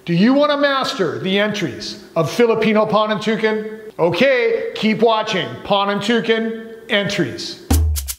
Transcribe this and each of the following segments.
Do you want to master the entries of Filipino Panantukan? Okay, keep watching Panantukan Entries.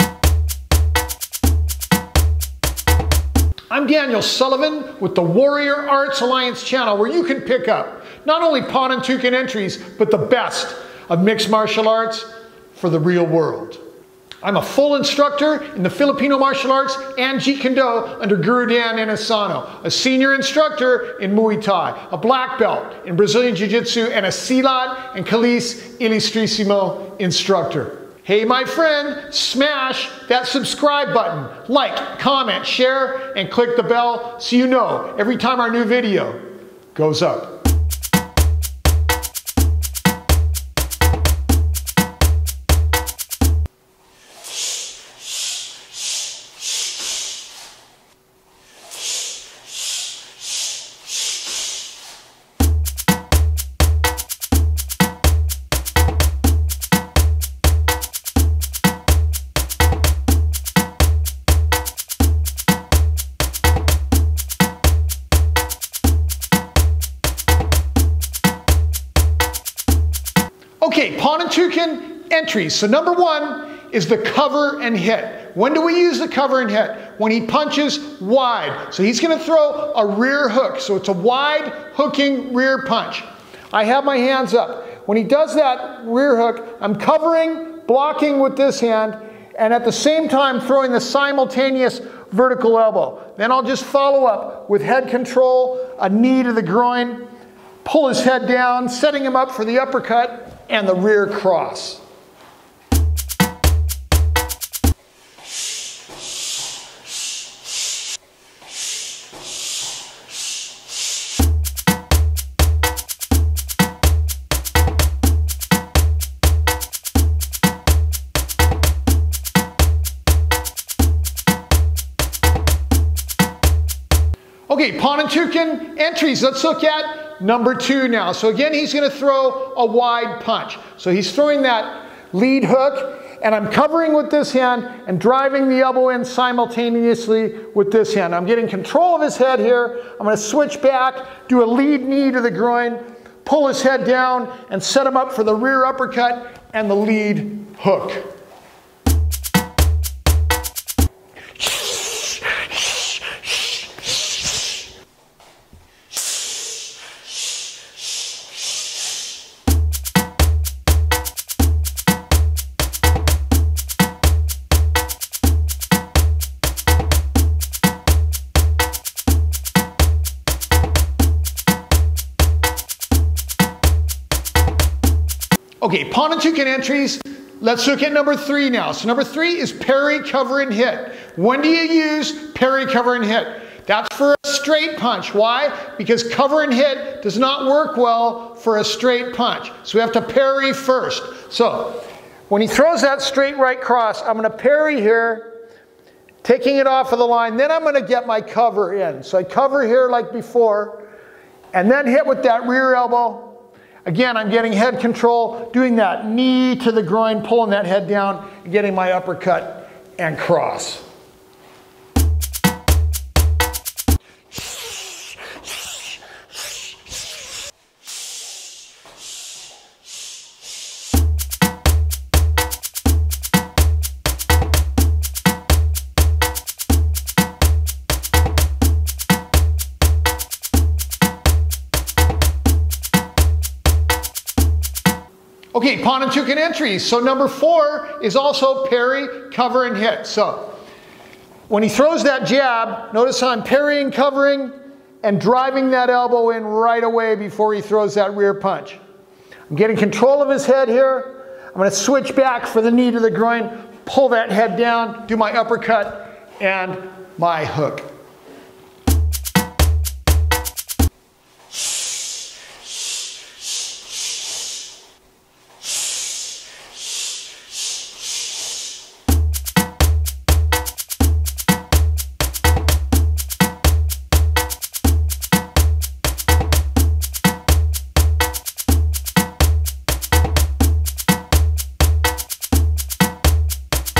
I'm Daniel Sullivan with the Warrior Arts Alliance channel, where you can pick up not only Panantukan entries, but the best of mixed martial arts for the real world. I'm a full instructor in the Filipino martial arts and Jeet Kune Do under Guru Dan Inosanto, a senior instructor in Muay Thai, a black belt in Brazilian Jiu-Jitsu, and a Silat and Kalis Ilustrísimo instructor. Hey my friend, smash that subscribe button, like, comment, share, and click the bell so you know every time our new video goes up. Okay, Panantukan entries. So number one is the cover and hit. When do we use the cover and hit? When he punches wide. So he's going to throw a rear hook. So it's a wide hooking rear punch. I have my hands up. When he does that rear hook, I'm covering, blocking with this hand, and at the same time throwing the simultaneous vertical elbow. Then I'll just follow up with head control, a knee to the groin, pull his head down, setting him up for the uppercut and the rear cross. Okay, Panantukan entries. Let's look at number two now. So again, he's going to throw a wide punch. So he's throwing that lead hook, and I'm covering with this hand and driving the elbow in simultaneously with this hand. I'm getting control of his head here. I'm going to switch back, do a lead knee to the groin, pull his head down, and set him up for the rear uppercut and the lead hook. Okay, Panantukan entries. Let's look at number three now. So number three is parry, cover, and hit. When do you use parry, cover, and hit? That's for a straight punch. Why? Because cover and hit does not work well for a straight punch. So we have to parry first. So when he throws that straight right cross, I'm going to parry here, taking it off of the line. Then I'm going to get my cover in. So I cover here like before, and then hit with that rear elbow. Again, I'm getting head control, doing that knee to the groin, pulling that head down, and getting my uppercut and cross. Okay, Panantukan entries. So number four is also parry, cover, and hit. So when he throws that jab, notice how I'm parrying, covering, and driving that elbow in right away before he throws that rear punch. I'm getting control of his head here. I'm going to switch back for the knee to the groin, pull that head down, do my uppercut, and my hook.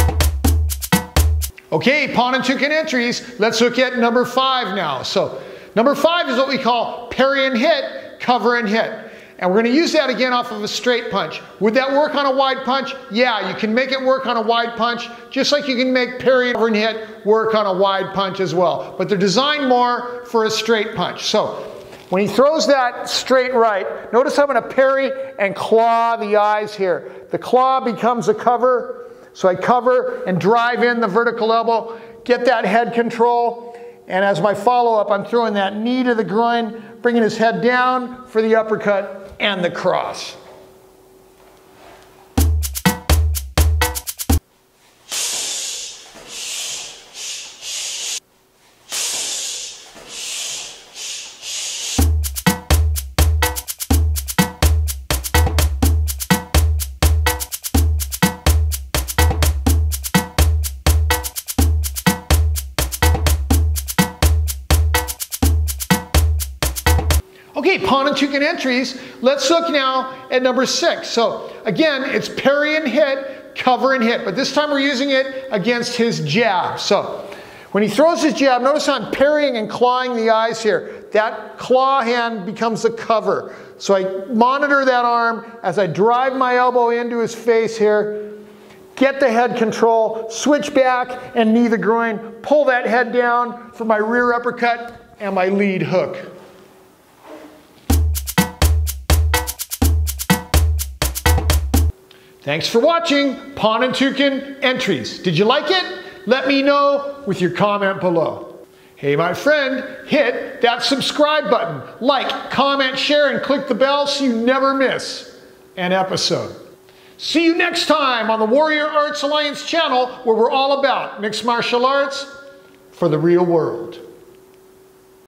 Okay, Panantukan entries. Let's look at number 5 now. So Number 5 is what we call parry and hit, cover and hit. And we're going to use that again off of a straight punch. Would that work on a wide punch? Yeah, you can make it work on a wide punch, just like you can make parry, cover, and hit work on a wide punch as well. But they're designed more for a straight punch. So when he throws that straight right, notice I'm going to parry and claw the eyes here. The claw becomes a cover, so I cover and drive in the vertical elbow, get that head control, and as my follow-up, I'm throwing that knee to the groin, bringing his head down for the uppercut and the cross. Okay, Pontotocan entries. Let's look now at number 6. So again, it's parry and hit, cover and hit, but this time we're using it against his jab. So when he throws his jab, notice I'm parrying and clawing the eyes here. That claw hand becomes a cover. So I monitor that arm as I drive my elbow into his face here, get the head control, switch back and knee the groin, pull that head down for my rear uppercut and my lead hook. Thanks for watching Pontotocan entries. Did you like it? Let me know with your comment below. Hey, my friend, hit that subscribe button. Like, comment, share, and click the bell so you never miss an episode. See you next time on the Warrior Arts Alliance channel, where we're all about mixed martial arts for the real world.